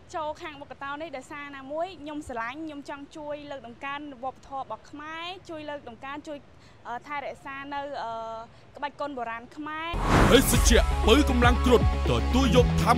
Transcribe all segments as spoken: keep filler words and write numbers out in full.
châu khang bậc tao này để xa na muối nhom sờ lánh nhom trăng chui lực đồng can vọt thọ bọc khmái chui lực đồng can chui thay để xa nơi các bạch côn bồ rán khmái. Hãy subscribe cho kênh Ghiền Mì Gõ để không bỏ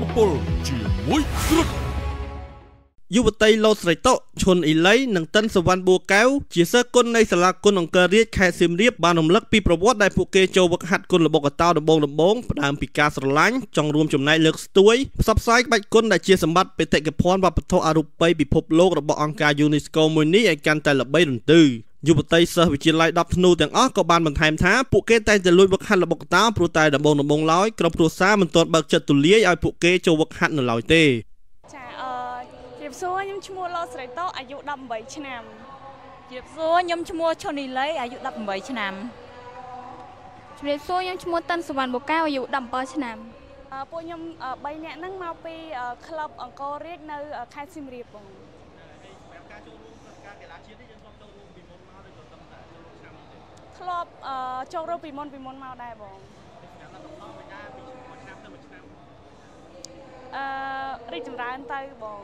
lỡយុវតីលោស្រីតោឈុនអ៊ីឡៃនិងតិនសវណ្ណបួកែវជាសិស្សគុណនៃសាលាគុណអង្គររាជខេត្តសៀមរាបបានរំលឹកពីប្រវត្តិដែលពួកគេចូលវឹកហាត់គុនល្បុក្កតោដំបងដំបងផ្ដើមពីការស្រឡាញ់ចង់រួមចំណែកលើកស្ទួយផ្សព្វផ្សាយក្បាច់គុនដែលជាសម្បត្តិបេតិកភណ្ឌវប្បធម៌អរូបីពិភពលោករបស់អង្គការ UNESCO មួយនេះឲ្យកាន់តែល្បីរន្ទឺយុវតីសិស្សវិទ្យាល័យដប់ធ្នូទាំងអស់ក៏បានបន្ថែមថាពួកគេតែងតែលួចវឹកហាត់ល្បុក្កតោព្រោះតែដំបងដំបងឡើយក្រុមគ្រួសារមិនទាន់បើកចិត្តទូលាយឲ្យពួកគេចូលវឹកហាត់នៅឡើយទេសួរខ្ញុំឈ្មោះលោស្រីតោអាយុដប់ប្រាំឆ្នាំជម្រាបសួរខ្ញុំឈ្មោះឈុនអ៊ីឡៃអាយុដប់ប្រាំឆ្នាំជម្រាបសួរខ្ញុំឈ្មោះតិនសវណ្ណបូកែវអាយុដប់ប្រាំឆ្នាំពួកខ្ញុំបីនាក់ហ្នឹងមកពីក្លឹបអង្គររាជនៅខេត្តសៀមរាបបងការចូលរួមការកីឡាជាតិនេះយើងធ្លាប់ចូលរួមពីមុនមកឬក៏តាមតែចូលរួមឆ្នាំនេះធ្លាប់ចូលរួមពីមុនពីមុនមកដែរបងអឺរីកចម្រើនទៅបង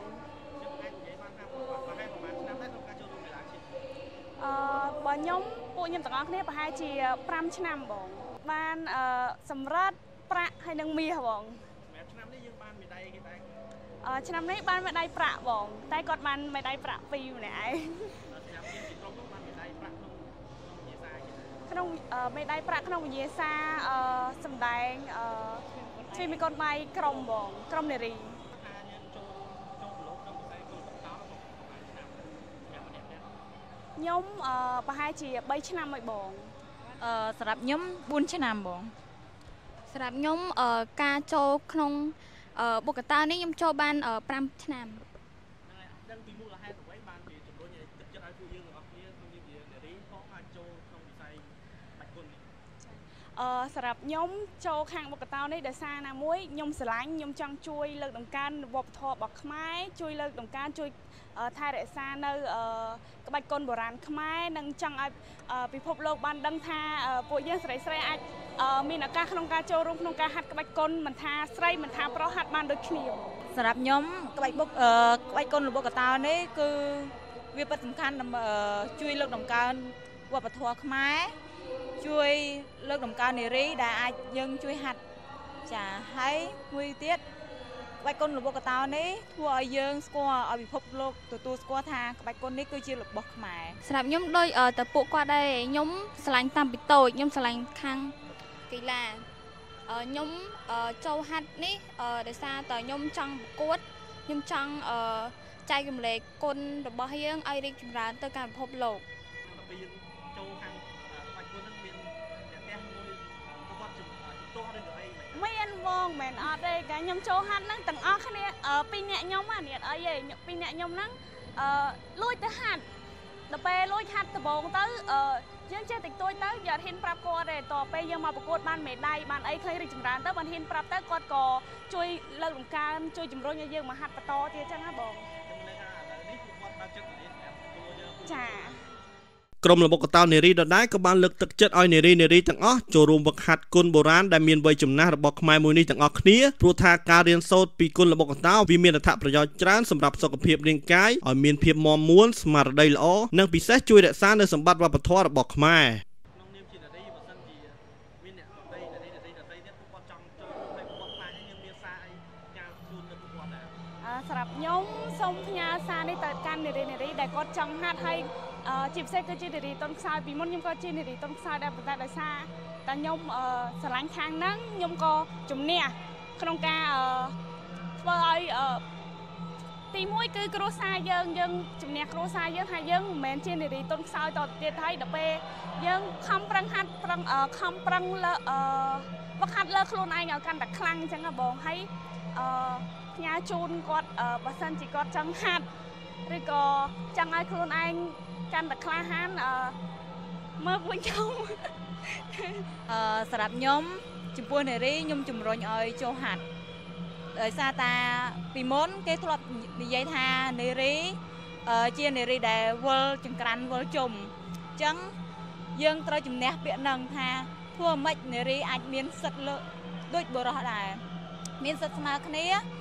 អឺបើខ្ញុំពួកខ្ញុំទាំងអស់គ្នាប្រហែលជាប្រាំឆ្នាំបងបានអឺសម្រាប់ប្រាក់ហើយនឹងមាសបងឆ្នាំនេះយើងបានមេដាយគេតែអឺឆ្នាំនេះបានមេដាយប្រាក់បងតែគាត់បានមេដាយប្រាក់ពីរម្នាក់ឯងឆ្នាំនេះពីក្រុមបានមេដាយប្រាក់ក្នុងវិញ្ញាសាគេក្នុងមេដាយប្រាក់ក្នុងវិញ្ញាសាអឺសម្ដែងអឺជួយមីកូនម៉ៃក្រុមបងក្រុមនារីខ្ញុំអឺប្រហែលជាបីឆ្នាំហើយបងអឺសម្រាប់ខ្ញុំបួនឆ្នាំបងសម្រាប់ខ្ញុំអឺការចូលក្នុងអឺបុក្កតោនេះខ្ញុំចូលបានប្រាំឆ្នាំដឹងពីមូលហេតុអ្វីបានជាជំរុញឲ្យទឹកចិត្តឲ្យពួកយើងទាំងអស់គ្នាក្នុងនាមជានារីផងអាចចូលក្នុងវិស័យបាច់គុននេះអឺសម្រាប់ខ្ញុំចូលខាងបុក្កតោនេះដោយសារណាមួយខ្ញុំស្រឡាញ់ខ្ញុំចង់ជួយលើកតម្កើងវប្បធម៌របស់ខ្មែរជួយលើកតម្កើងជួយថែរក្សានៅក្បាច់គុនបុរាណខ្មែរនិងចង់ឲ្យពិភពលោកបានដឹងថាពួកយើងស្រីស្រីអាចមានឱកាសក្នុងការចូលរួមក្នុងការហាត់ក្បាច់គុនមិនថាស្រីមិនថាប្រុសហាត់បានដូចគ្នាសម្រាប់ខ្ញុំក្បាច់បុកក្បាច់គុនល្បុក្កតោនេះគឺវាពិតសំខាន់ជួយលើកតម្កើងវប្បធម៌ខ្មែរជួយលើកតម្កើងនារីដែលអាចយើងជួយហាត់ចាហើយមួយទៀតក្បាច់គុនល្បុក្កតោនេះធ្វើឲ្យយើងស្គាល់ឲ្យពិភពលោកទទួលស្គាល់ថាក្បាច់គុននេះគឺជារបស់ខ្មែរសម្រាប់ខ្ញុំដូចតែពួកគាត់ដែរខ្ញុំឆ្លាញ់តាមពីតូចខ្ញុំឆ្លាញ់ខាងកីឡាខ្ញុំចូលហាត់នេះដោយសារតែខ្ញុំចង់ប្រកួតខ្ញុំចង់ចែករំលែកគុណរបស់យើងឲ្យរីកចម្រើនទៅកាន់ពិភពលោកពីយើងចូលខាងក្បាច់គុនហ្នឹងមានអ្នកមួយគាត់ជំទាស់ឬក៏អីមានបងមែនអត់ទេកាលខ្ញុំចូលហាត់ហ្នឹងទាំងអស់គ្នាពីរអ្នកខ្ញុំហ្នឹងអត់អីទេពីរអ្នកខ្ញុំហ្នឹងអឺលួចទៅហាត់ដល់ពេលលួចហាត់ដំបងទៅអឺយើងចេះតិចតួចទៅយកហ៊ានប្រាប់គាត់ទេតទៅពេលយើងមកប្រកួតបានមេដាយបានអីឃើញរីកចម្រើនទៅបានហ៊ានប្រាប់ទៅគាត់ក៏ជួយលើកតម្កើងជួយជំរុញឲ្យយើងមកហាត់បន្តទៀតអញ្ចឹងណាបងចាក្រុមល្បុក្កតោនារីដដែលក៏បានលើកទឹកចិត្តឲ្យនារីនារីទាំងអស់ចូលរួមវឹកហាត់គុនបុរាណដែលមានវ័យចំណាស់របស់ខ្មែរមួយនេះទាំងអស់គ្នាព្រោះថាការរៀនសូត្រពីគុនល្បុក្កតោវាមានអត្ថប្រយោជន៍ច្រើនសម្រាប់សុខភាពរាងកាយឲ្យមានភាពមាំមួនស្មារតីល្អនិងពិសេសជួយរក្សានូវសម្បត្តិវប្បធម៌របស់ខ្មែរក្នុងនាមជានារីបើសិនជាមានអ្នកដតីនារីនារីដតីទៀតពួកគាត់ចង់ចូលរួមឲ្យពួកខ្មែរយើងមានសារអីការជូនទៅពួកគាត់ដែរអឺសម្រាប់ខ្ញុំសូមផ្ញើសារនេះទៅកាន់នារីនារីដែលគាត់ចង់ហាត់ឲ្យជាពិសេសគឺជានារីតុនខ្សោយពីមុនខ្ញុំក៏ជានារីតុនខ្សោយដែរប៉ុន្តែដោយសារតែខ្ញុំស្រឡាញ់ខាងហ្នឹងខ្ញុំក៏ជំនះក្នុងការធ្វើឲ្យទីមួយគឺគ្រួសារយើងយើងជំនះគ្រួសារយើងហើយយើងមិនមែនជានារីតុនខ្សោយតទៅទៀតហើយដល់ពេលយើងខំប្រឹងហាត់ប្រឹងខំប្រឹងលើវឹកហាត់លើខ្លួនឯងឲ្យកាន់តែខ្លាំងអញ្ចឹងហ៎បងហើយអឺផ្ញើជូនគាត់បើសិនជាគាត់ចង់ហាត់ឬក៏ចង់ឲ្យខ្លួនឯងកាន់តែក្លាហានអឺមើលពួកខ្ញុំអឺសម្រាប់ខ្ញុំចំពោះនារីខ្ញុំជំរុញឲ្យចូលហាត់ដោយសារតាពីមុនគេធ្លាប់និយាយថានារីជានារីដែលវិលចង្ក្រានវិលជុំអញ្ចឹងយើងត្រូវជំនះពាក្យហ្នឹងថាធ្វើម៉េចនារីអាចមានសិទ្ធិលើដូចបុរសដែរមានសិទ្ធិស្មើគ្នា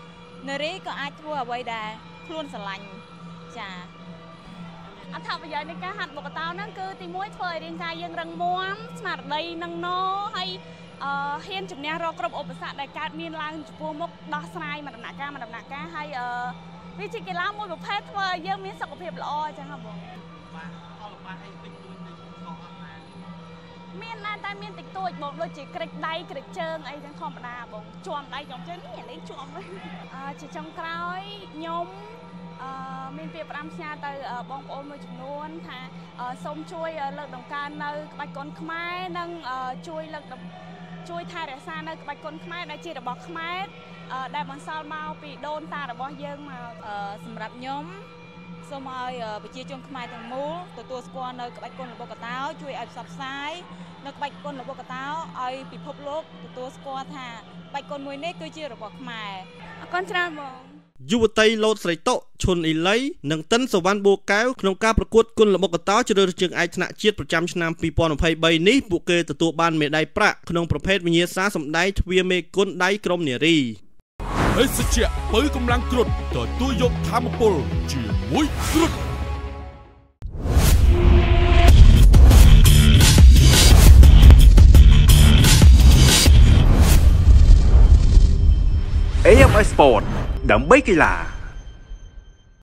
នារីក៏អាចធ្វើអ្វីដែលខ្លួនស្រឡាញ់ចាអត្ថប្រយោជន៍នៃការហាត់បុកតោហ្នឹងគឺទីមួយធ្វើឲ្យរាងកាយយើងរឹងមាំស្មារតីនឹងណហើយអឺហ៊ានជំនះរាល់គ្រប់ឧបសគ្គដែលកើតមានឡើងចំពោះមុខដោះស្រាយមួយដំណាក់កាលមួយដំណាក់កាលហើយអឺវាជាកីឡាមួយប្រភេទធ្វើឲ្យយើងមានសុខភាពល្អអញ្ចឹងហ៎បងបាទអល់បាត់អីតិចតួចទៅខុសអត់ដែរមានណាតែមានតិចតួចបងដូចជាក្រិចដៃក្រិចជើងអីចឹងធម្មតាបងជួមដៃជួមជើងនេះលេងជួមអឺជាចុងក្រោយខ្ញុំអឺមានពាក្យផ្ដាំផ្ញើទៅបងប្អូនមួយចំនួនថាសូមជួយលើកតម្កើងនៅក្បាច់គុនខ្មែរនិងជួយលើកជួយថែរក្សានៅក្បាច់គុនខ្មែរដែលជារបស់ខ្មែរដែលបន្សល់មកពីដូនតារបស់យើងមកសម្រាប់ខ្ញុំសូមឲ្យប្រជាជនខ្មែរទាំងមូលទទួលស្គាល់នៅក្បាច់គុនល្បុក្កតោជួយឲ្យផ្សព្វផ្សាយនៅក្បាច់គុនល្បុក្កតោឲ្យពិភពលោកទទួលស្គាល់ថាក្បាច់គុនមួយនេះគឺជារបស់ខ្មែរអរគុណច្រើនបងយុវតីលោតស្រីតុឈុនអ៊ីលីនិងតិនសវណ្ណបួកែវក្នុងការប្រកួតគុនល្បុក្កតោជ្រើសរើសជើងឯកថ្នាក់ជាតិប្រចាំឆ្នាំពីរពាន់ម្ភៃបីនេះពួកគេទទួលបានមេដាយប្រាក់ក្នុងប្រភេទវិញ្ញាសាសម្ដែងទ្វារមេគុនដៃក្រុមនារីភេសជ្ជៈបើកម្លាំងគ្រុឌទទួលយកធម្មពលជាមួយគ្រុឌ เอ เอ็ม Sport ដើម្បីកីឡា